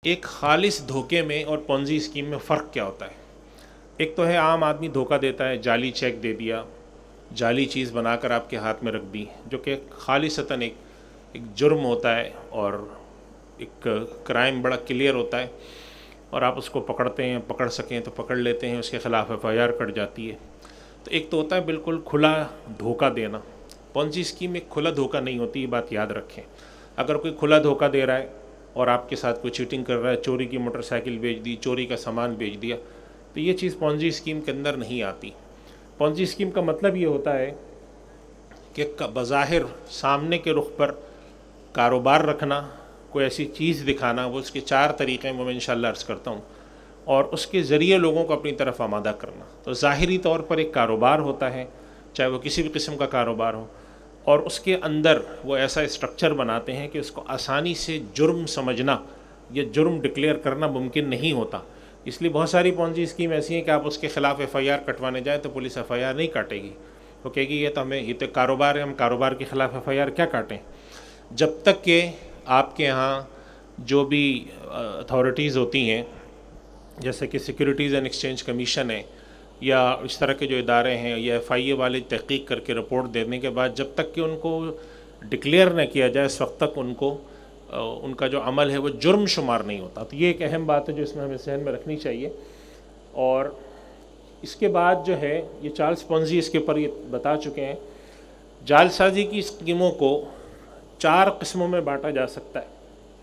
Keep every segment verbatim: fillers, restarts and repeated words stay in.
ایک خالص دھوکے میں اور پونزی اسکیم میں فرق کیا ہوتا ہے؟ ایک تو ہے عام آدمی دھوکہ دیتا ہے، جعلی چیک دے دیا، جعلی چیز بنا کر آپ کے ہاتھ میں رکھ دی، جو کہ خالصتاً ایک ایک جرم ہوتا ہے اور ایک کرائم بڑا کلیئر ہوتا ہے، اور آپ اس کو پکڑتے ہیں، پکڑ سکیں تو پکڑ لیتے ہیں، اس کے خلاف ایف آئی آر کٹ جاتی ہے۔ تو ایک تو ہوتا ہے بالکل کھلا دھوکہ دینا۔ پونزی اسکیم ایک کھلا دھوکہ نہیں ہوتی، یہ بات یاد رکھیں۔ اگر کوئی کھلا دھوکہ دے رہا ہے اور آپ کے ساتھ کوئی چیٹنگ کر رہا ہے، چوری کی موٹر سائیکل بیچ دی، چوری کا سامان بیچ دیا، تو یہ چیز پونزی اسکیم کے اندر نہیں آتی۔ پونزی اسکیم کا مطلب یہ ہوتا ہے کہ بظاہر سامنے کے رخ پر کاروبار رکھنا، کوئی ایسی چیز دکھانا، وہ اس کے چار طریقے میں میں انشاءاللہ عرض کرتا ہوں، اور اس کے ذریعے لوگوں کو اپنی طرف آمادہ کرنا۔ تو ظاہری طور پر ایک کاروبار ہوتا ہے، چاہے وہ کسی بھی قسم کا کاروبار ہو، اور اس کے اندر وہ ایسا اسٹرکچر بناتے ہیں کہ اس کو آسانی سے جرم سمجھنا یا جرم ڈکلیئر کرنا ممکن نہیں ہوتا۔ اس لیے بہت ساری پونزی اسکیم ایسی ہیں کہ آپ اس کے خلاف ایف آئی آر کٹوانے جائیں تو پولیس ایف آئی آر نہیں کاٹے گی، وہ کہے گی یہ تو ہمیں یہ تو کاروبار ہے، ہم کاروبار کے خلاف ایف آئی آر کیا کاٹیں؟ جب تک کہ آپ کے یہاں جو بھی اتھارٹیز ہوتی ہیں، جیسے کہ سیکیورٹیز اینڈ ایکسچینج کمیشن ہے یا اس طرح کے جو ادارے ہیں، یا ایف آئی اے والے تحقیق کر کے رپورٹ دینے کے بعد جب تک کہ ان کو ڈکلیئر نہ کیا جائے، اس وقت تک ان کو ان کا جو عمل ہے وہ جرم شمار نہیں ہوتا۔ تو یہ ایک اہم بات ہے جو اس میں ہمیں ذہن میں رکھنی چاہیے۔ اور اس کے بعد جو ہے یہ چارلس پونزی اس کے اوپر یہ بتا چکے ہیں، جعل سازی کی اسکیموں کو چار قسموں میں بانٹا جا سکتا ہے۔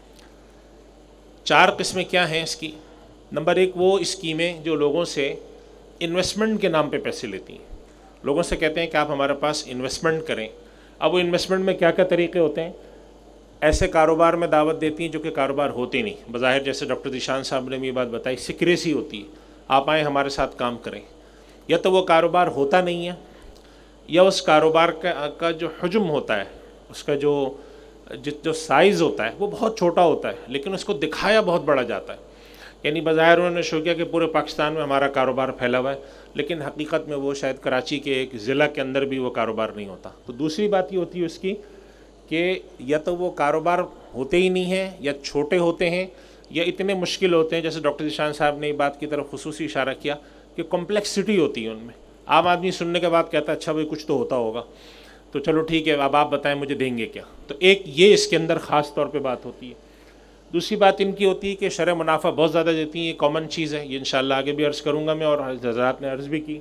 چار قسمیں کیا ہیں اس کی؟ نمبر ایک، وہ اسکیمیں جو لوگوں سے انویسٹمنٹ کے نام پہ پیسے لیتی ہیں، لوگوں سے کہتے ہیں کہ آپ ہمارے پاس انویسٹمنٹ کریں۔ اب وہ انویسٹمنٹ میں کیا کیا طریقے ہوتے ہیں؟ ایسے کاروبار میں دعوت دیتی ہیں جو کہ کاروبار ہوتے نہیں، بظاہر جیسے ڈاکٹر ذیشان صاحب نے بھی یہ بات بتائی، سیکریسی ہوتی ہے، آپ آئیں ہمارے ساتھ کام کریں۔ یا تو وہ کاروبار ہوتا نہیں ہے، یا اس کاروبار کا کا جو حجم ہوتا ہے، اس کا جو جو سائز ہوتا ہے وہ بہت چھوٹا ہوتا ہے، لیکن اس کو دکھایا بہت بڑا جاتا ہے۔ یعنی بظاہر انہوں نے شو کیا کہ پورے پاکستان میں ہمارا کاروبار پھیلا ہوا ہے، لیکن حقیقت میں وہ شاید کراچی کے ایک ضلع کے اندر بھی وہ کاروبار نہیں ہوتا۔ تو دوسری بات یہ ہوتی ہے اس کی کہ یا تو وہ کاروبار ہوتے ہی نہیں ہیں، یا چھوٹے ہوتے ہیں، یا اتنے مشکل ہوتے ہیں، جیسے ڈاکٹر ذیشان صاحب نے یہ بات کی طرف خصوصی اشارہ کیا کہ کمپلیکسٹی ہوتی ہے ان میں۔ عام آدمی سننے کے بعد کہتا ہے اچھا بھائی کچھ تو ہوتا ہوگا، تو چلو ٹھیک ہے، اب آپ بتائیں مجھے دیں گے کیا؟ تو ایک یہ اس کے اندر خاص طور پہ بات ہوتی ہے۔ دوسری بات ان کی ہوتی ہے کہ شرح منافع بہت زیادہ دیتی ہیں، یہ کامن چیز ہے، یہ انشاءاللہ آگے بھی عرض کروں گا میں، اور حضرات نے عرض بھی کی۔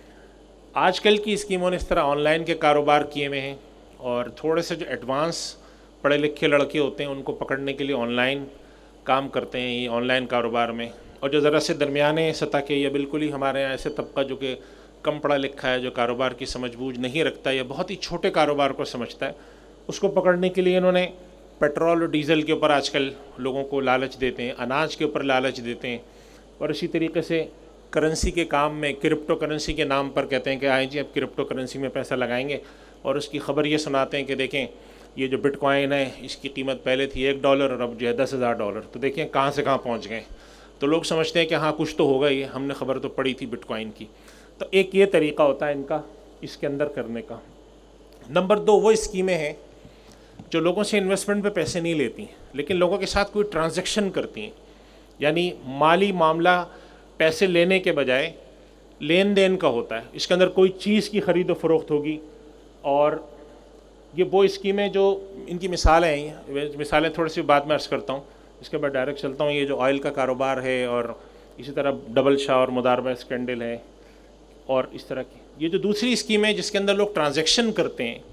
آج کل کی اسکیموں نے اس طرح آن لائن کے کاروبار کیے ہوئے ہیں، اور تھوڑے سے جو ایڈوانس پڑھے لکھے لڑکے ہوتے ہیں ان کو پکڑنے کے لیے آن لائن کام کرتے ہیں، یہ آن لائن کاروبار میں، اور جو ذرا سے درمیانے سطح کے یا بالکل ہی ہمارے یہاں ایسے طبقہ جو کہ کم پڑھا لکھا ہے، جو کاروبار کی سمجھ بوجھ نہیں رکھتا یا بہت ہی چھوٹے کاروبار کو سمجھتا ہے، اس کو پکڑنے کے لیے انہوں نے پیٹرول اور ڈیزل کے اوپر آج کل لوگوں کو لالچ دیتے ہیں، اناج کے اوپر لالچ دیتے ہیں، اور اسی طریقے سے کرنسی کے کام میں کرپٹو کرنسی کے نام پر کہتے ہیں کہ آئیں جی اب کرپٹو کرنسی میں پیسہ لگائیں گے، اور اس کی خبر یہ سناتے ہیں کہ دیکھیں یہ جو بٹ کوائن ہے اس کی قیمت پہلے تھی ایک ڈالر اور اب جو ہے دس ہزار ڈالر، تو دیکھیں کہاں سے کہاں پہنچ گئے۔ تو لوگ سمجھتے ہیں کہ ہاں کچھ تو ہوگا، یہ ہم نے خبر تو پڑھی تھی بٹ کوائن کی۔ تو ایک یہ طریقہ ہوتا ہے ان کا اس کے اندر کرنے کا۔ نمبر دو، وہ اسکیمیں ہیں جو لوگوں سے انویسٹمنٹ پہ پیسے نہیں لیتی لیکن لوگوں کے ساتھ کوئی ٹرانزیکشن کرتی ہیں، یعنی مالی معاملہ پیسے لینے کے بجائے لین دین کا ہوتا ہے۔ اس کے اندر کوئی چیز کی خرید و فروخت ہوگی، اور یہ وہ اسکیمیں جو ان کی مثالیں ہیں، مثالیں تھوڑی سی بعد میں عرض کرتا ہوں، اس کے بعد ڈائریکٹ چلتا ہوں۔ یہ جو آئل کا کاروبار ہے، اور اسی طرح ڈبل شاہ اور مداربہ اسکینڈل ہے، اور اس طرح کی یہ جو دوسری اسکیم ہے جس کے اندر لوگ ٹرانزیکشن کرتے ہیں،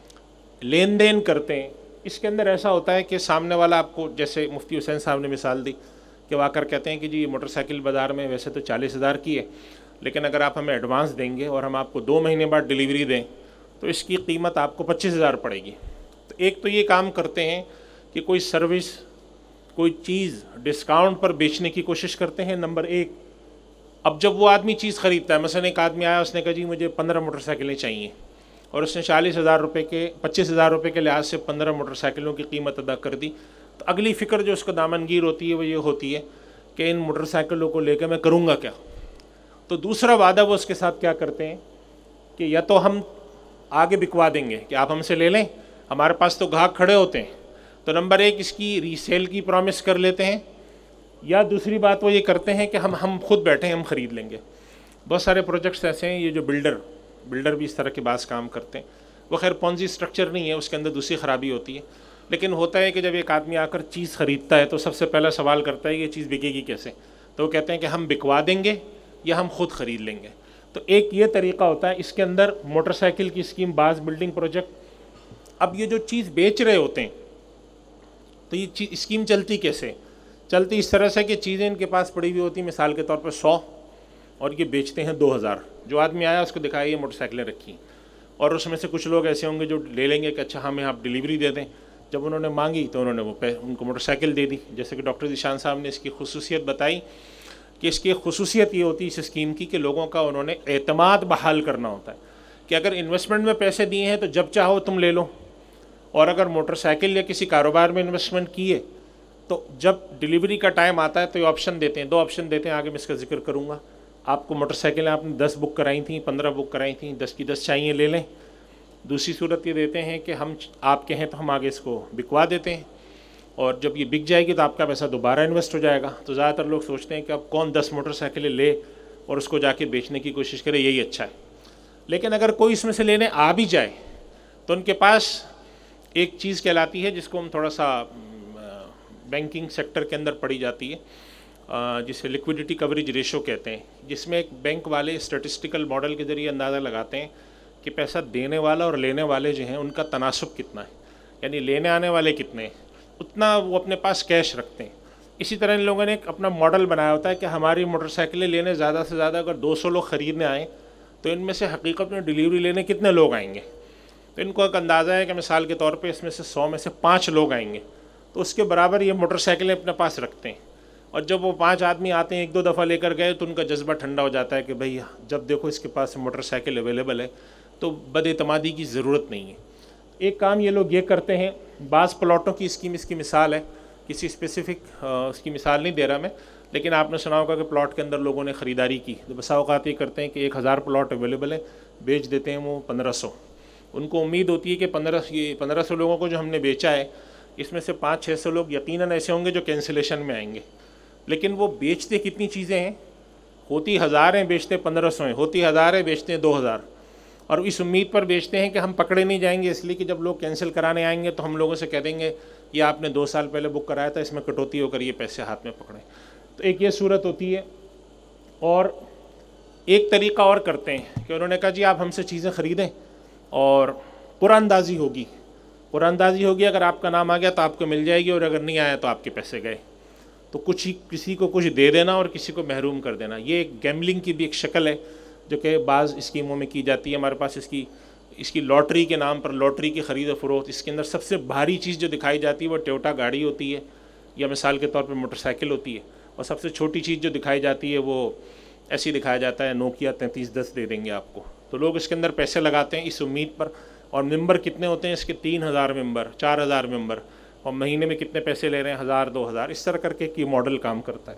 لین دین کرتے ہیں، اس کے اندر ایسا ہوتا ہے کہ سامنے والا آپ کو، جیسے مفتی حسین صاحب نے مثال دی کہ وہ آ کر کہتے ہیں کہ جی یہ موٹر سائیکل بازار میں ویسے تو چالیس ہزار کی ہے، لیکن اگر آپ ہمیں ایڈوانس دیں گے اور ہم آپ کو دو مہینے بعد ڈیلیوری دیں تو اس کی قیمت آپ کو پچیس ہزار پڑے گی۔ تو ایک تو یہ کام کرتے ہیں کہ کوئی سروس، کوئی چیز ڈسکاؤنٹ پر بیچنے کی کوشش کرتے ہیں، نمبر ایک۔ اب جب وہ آدمی چیز خریدتا ہے، مثلا ایک آدمی آیا، اس نے کہا جی مجھے پندرہ موٹر سائیکلیں چاہیے، اور اس نے چالیس ہزار روپے کے پچیس ہزار روپے کے لحاظ سے پندرہ موٹر سائیکلوں کی قیمت ادا کر دی، تو اگلی فکر جو اس کو دامنگیر ہوتی ہے وہ یہ ہوتی ہے کہ ان موٹر سائیکلوں کو لے کے میں کروں گا کیا؟ تو دوسرا وعدہ وہ اس کے ساتھ کیا کرتے ہیں کہ یا تو ہم آگے بکوا دیں گے کہ آپ ہم سے لے لیں، ہمارے پاس تو گاہک کھڑے ہوتے ہیں، تو نمبر ایک اس کی ری سیل کی پرومس کر لیتے ہیں، یا دوسری بات وہ یہ کرتے ہیں کہ ہم ہم خود بیٹھے ہیں ہم خرید لیں گے. بہت سارے پروجیکٹس ایسے ہیں, یہ جو بلڈر بلڈر بھی اس طرح کے بعض کام کرتے ہیں. وہ خیر پونزی اسٹرکچر نہیں ہے, اس کے اندر دوسری خرابی ہوتی ہے, لیکن ہوتا ہے کہ جب ایک آدمی آ کر چیز خریدتا ہے تو سب سے پہلا سوال کرتا ہے یہ چیز بکے گی کیسے. تو وہ کہتے ہیں کہ ہم بکوا دیں گے یا ہم خود خرید لیں گے. تو ایک یہ طریقہ ہوتا ہے. اس کے اندر موٹر سائیکل کی اسکیم, بعض بلڈنگ پروجیکٹ. اب یہ جو چیز بیچ رہے ہوتے ہیں تو یہ چیز اسکیم چلتی کیسے؟ چلتی اس طرح سے کہ چیزیں ان کے پاس پڑی ہوئی ہوتی ہیں, مثال کے طور پر سو, اور یہ بیچتے ہیں دو ہزار. جو آدمی آیا اس کو دکھایا یہ موٹر سائیکلیں رکھی, اور اس میں سے کچھ لوگ ایسے ہوں گے جو لے لیں گے کہ اچھا ہمیں آپ ڈیلیوری دے دیں. جب انہوں نے مانگی تو انہوں نے وہ ان کو موٹر سائیکل دے دی. جیسے کہ ڈاکٹر ذیشان صاحب نے اس کی خصوصیت بتائی کہ اس کی خصوصیت یہ ہوتی ہے اس اسکیم کی کہ لوگوں کا انہوں نے اعتماد بحال کرنا ہوتا ہے کہ اگر انویسٹمنٹ میں پیسے دیے ہیں تو جب چاہو تم لے لو, اور اگر موٹر سائیکل یا کسی کاروبار میں انویسٹمنٹ کیے تو جب ڈیلیوری کا ٹائم آتا ہے تو یہ آپشن دیتے ہیں, دو آپشن دیتے ہیں, آگے میں اس کا ذکر کروں گا. آپ کو موٹر سائیکلیں آپ نے دس بک کرائی تھیں, پندرہ بک کرائی تھیں, دس کی دس چاہیے لے لیں. دوسری صورت یہ دیتے ہیں کہ ہم آپ کہیں تو ہم آگے اس کو بکوا دیتے ہیں, اور جب یہ بک جائے گی تو آپ کا پیسہ دوبارہ انویسٹ ہو جائے گا. تو زیادہ تر لوگ سوچتے ہیں کہ اب کون دس موٹر سائیکلیں لے اور اس کو جا کے بیچنے کی کوشش کرے, یہی اچھا ہے. لیکن اگر کوئی اس میں سے لینے آ بھی جائے تو ان کے پاس ایک چیز کہلاتی ہے جس کو ہم تھوڑا سا بینکنگ سیکٹر کے اندر پڑھی جاتی ہے, جسے لیکوڈیٹی کوریج ریشو کہتے ہیں, جس میں ایک بینک والے اسٹیٹسٹیکل ماڈل کے ذریعے اندازہ لگاتے ہیں کہ پیسہ دینے والا اور لینے والے جو ہیں ان کا تناسب کتنا ہے, یعنی لینے آنے والے کتنے ہیں اتنا وہ اپنے پاس کیش رکھتے ہیں. اسی طرح ان لوگوں نے ایک اپنا ماڈل بنایا ہوتا ہے کہ ہماری موٹر سائیکلیں لینے زیادہ سے زیادہ اگر دو سو لوگ خریدنے آئیں تو ان میں سے حقیقت میں ڈیلیوری لینے کتنے لوگ آئیں گے. تو ان کو ایک اندازہ ہے کہ مثال کے طور پہ اس میں سے سو میں سے پانچ لوگ آئیں گے, تو اس کے برابر یہ موٹر سائیکلیں اپنے پاس رکھتے ہیں. اور جب وہ پانچ آدمی آتے ہیں ایک دو دفعہ لے کر گئے تو ان کا جذبہ ٹھنڈا ہو جاتا ہے کہ بھئی جب دیکھو اس کے پاس موٹر سائیکل اویلیبل ہے تو بد اعتمادی کی ضرورت نہیں ہے. ایک کام یہ لوگ یہ کرتے ہیں, بعض پلاٹوں کی اسکیم اس کی مثال ہے, کسی اسپیسیفک اس کی مثال نہیں دے رہا میں, لیکن آپ نے سنا ہوگا کہ پلاٹ کے اندر لوگوں نے خریداری کی. تو بسا اوقات یہ کرتے ہیں کہ ایک ہزار پلاٹ اویلیبل ہے, بیچ دیتے ہیں وہ پندرہ سو. ان کو امید ہوتی ہے کہ پندرہ یہ پندرہ سو لوگوں کو جو ہم نے بیچا ہے اس میں سے پانچ چھ سو لوگ یقیناً ایسے ہوں گے جو کینسلیشن میں آئیں گے. لیکن وہ بیچتے کتنی چیزیں ہیں, ہوتی ہزار ہیں بیچتے پندرہ سو ہیں, ہوتی ہزار ہیں بیچتے ہیں دو ہزار, اور اس امید پر بیچتے ہیں کہ ہم پکڑے نہیں جائیں گے, اس لیے کہ جب لوگ کینسل کرانے آئیں گے تو ہم لوگوں سے کہہ دیں گے یہ آپ نے دو سال پہلے بک کرایا تھا, اس میں کٹوتی ہو کر یہ پیسے ہاتھ میں پکڑیں. تو ایک یہ صورت ہوتی ہے. اور ایک طریقہ اور کرتے ہیں کہ انہوں نے کہا جی آپ ہم سے چیزیں خریدیں اور قرآن اندازی ہوگی, قرآن اندازی ہوگی, اگر آپ کا نام آ گیا تو آپ کو مل جائے گی, اور اگر نہیں آیا تو آپ کے پیسے گئے. تو کچھ ہی کسی کو کچھ دے دینا اور کسی کو محروم کر دینا, یہ ایک گیملنگ کی بھی ایک شکل ہے جو کہ بعض اسکیموں میں کی جاتی ہے. ہمارے پاس اس کی اس کی لاٹری کے نام پر لاٹری کی خرید و فروخت, اس کے اندر سب سے بھاری چیز جو دکھائی جاتی ہے وہ ٹویوٹا گاڑی ہوتی ہے یا مثال کے طور پہ موٹر سائیکل ہوتی ہے, اور سب سے چھوٹی چیز جو دکھائی جاتی ہے وہ ایسی دکھایا جاتا ہے نوکیا تینتیس دس دے دیں گے آپ کو. تو لوگ اس کے اندر پیسے لگاتے ہیں اس امید پر. اور ممبر کتنے ہوتے ہیں اس کے, تین ہزار ممبر, چار ہزار ممبر, اور مہینے میں کتنے پیسے لے رہے ہیں, ہزار دو ہزار, اس طرح کر کے یہ ماڈل کام کرتا ہے.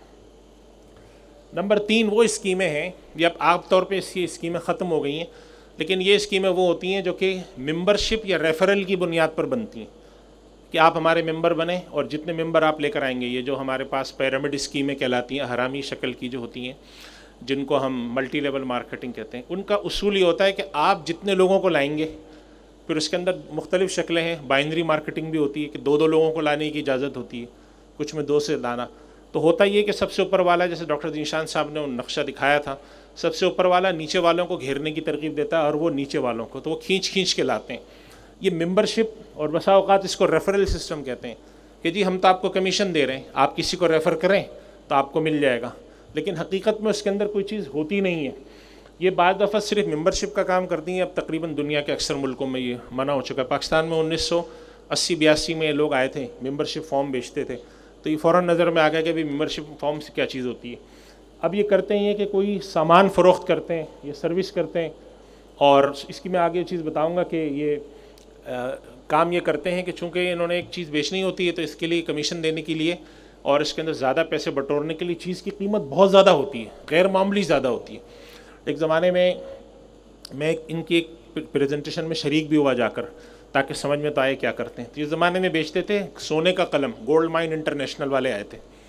نمبر تین وہ اسکیمیں ہیں, یہ اب عام طور پہ اس کی اسکیمیں ختم ہو گئی ہیں, لیکن یہ اسکیمیں وہ ہوتی ہیں جو کہ ممبرشپ یا ریفرل کی بنیاد پر بنتی ہیں کہ آپ ہمارے ممبر بنیں اور جتنے ممبر آپ لے کر آئیں گے, یہ جو ہمارے پاس پیرامڈ اسکیمیں کہلاتی ہیں, حرامی شکل کی جو ہوتی ہیں جن کو ہم ملٹی لیول مارکیٹنگ کہتے ہیں, ان کا اصول یہ ہوتا ہے کہ آپ جتنے لوگوں کو لائیں گے, پھر اس کے اندر مختلف شکلیں ہیں, بائنری مارکیٹنگ بھی ہوتی ہے کہ دو دو لوگوں کو لانے کی اجازت ہوتی ہے, کچھ میں دو سے لانا. تو ہوتا یہ کہ سب سے اوپر والا, جیسے ڈاکٹر ذیشان صاحب نے نقشہ دکھایا تھا, سب سے اوپر والا نیچے والوں کو گھیرنے کی ترغیب دیتا ہے اور وہ نیچے والوں کو, تو وہ کھینچ کھینچ کے لاتے ہیں. یہ ممبرشپ اور بسا اوقات اس کو ریفرل سسٹم کہتے ہیں کہ جی ہم تو آپ کو کمیشن دے رہے ہیں, آپ کسی کو ریفر کریں تو آپ کو مل جائے گا, لیکن حقیقت میں اس کے اندر کوئی چیز ہوتی نہیں ہے. یہ بعض دفعہ صرف ممبرشپ کا کام کرتی ہیں, اب تقریباً دنیا کے اکثر ملکوں میں یہ منع ہو چکا ہے. پاکستان میں انیس سو اسی بیاسی میں لوگ آئے تھے, ممبرشپ فارم بیچتے تھے, تو یہ فوراً نظر میں آ گیا کہ بھی ممبرشپ فارم سے کیا چیز ہوتی ہے. اب یہ کرتے ہیں کہ کوئی سامان فروخت کرتے ہیں, یہ سروس کرتے ہیں, اور اس کی میں آگے چیز بتاؤں گا کہ یہ آ, کام یہ کرتے ہیں کہ چونکہ انہوں نے ایک چیز بیچنی ہوتی ہے تو اس کے لیے کمیشن دینے کے لیے اور اس کے اندر زیادہ پیسے بٹورنے کے لیے چیز کی قیمت بہت زیادہ ہوتی ہے, غیر معمولی زیادہ ہوتی ہے. ایک زمانے میں میں ان کی ایک پریزنٹیشن میں شریک بھی ہوا جا کر, تاکہ سمجھ میں تو آئے کیا کرتے ہیں. تو اس زمانے میں بیچتے تھے سونے کا قلم, گولڈ مائن انٹرنیشنل والے آئے تھے,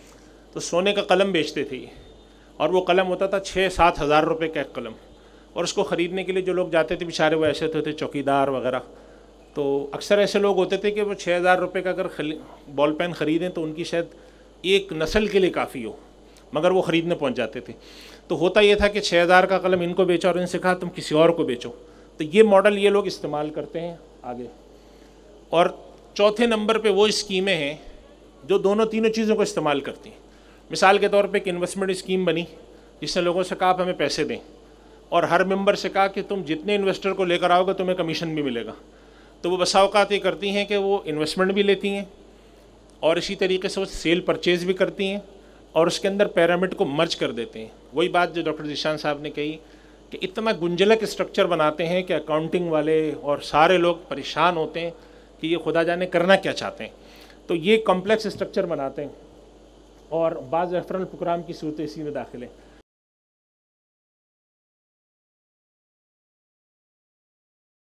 تو سونے کا قلم بیچتے تھے اور وہ قلم ہوتا تھا چھ سات ہزار روپے کا ایک قلم، اور اس کو خریدنے کے لیے جو لوگ جاتے تھے بیچارے وہ ایسے ہوتے تھے چوکیدار وغیرہ، تو اکثر ایسے لوگ ہوتے تھے کہ وہ چھ ہزار روپے کا اگر بال پین خریدیں تو ان کی شاید ایک نسل کے لیے کافی ہو، مگر وہ خریدنے پہنچ جاتے تھے۔ تو ہوتا یہ تھا کہ چھ ہزار کا قلم ان کو بیچا اور ان سے کہا تم کسی اور کو بیچو، تو یہ ماڈل یہ لوگ استعمال کرتے ہیں آگے۔ اور چوتھے نمبر پہ وہ اسکیمیں ہیں جو دونوں تینوں چیزوں کو استعمال کرتی ہیں۔ مثال کے طور پہ ایک انویسٹمنٹ اسکیم بنی جس نے لوگوں سے کہا آپ ہمیں پیسے دیں، اور ہر ممبر سے کہا کہ تم جتنے انویسٹر کو لے کر آؤ گے تمہیں کمیشن بھی ملے گا۔ تو وہ بسا اوقات یہ کرتی ہیں کہ وہ انویسٹمنٹ بھی لیتی ہیں اور اسی طریقے سے وہ سیل پرچیز بھی کرتی ہیں اور اس کے اندر پیرامڈ کو مرج کر دیتے ہیں۔ وہی بات جو ڈاکٹر ذیشان صاحب نے کہی کہ اتنا گنجلک اسٹرکچر بناتے ہیں کہ اکاؤنٹنگ والے اور سارے لوگ پریشان ہوتے ہیں کہ یہ خدا جانے کرنا کیا چاہتے ہیں۔ تو یہ کمپلیکس اسٹرکچر بناتے ہیں اور بعض ریفرل پروگرام کی صورت اسی میں داخل ہے۔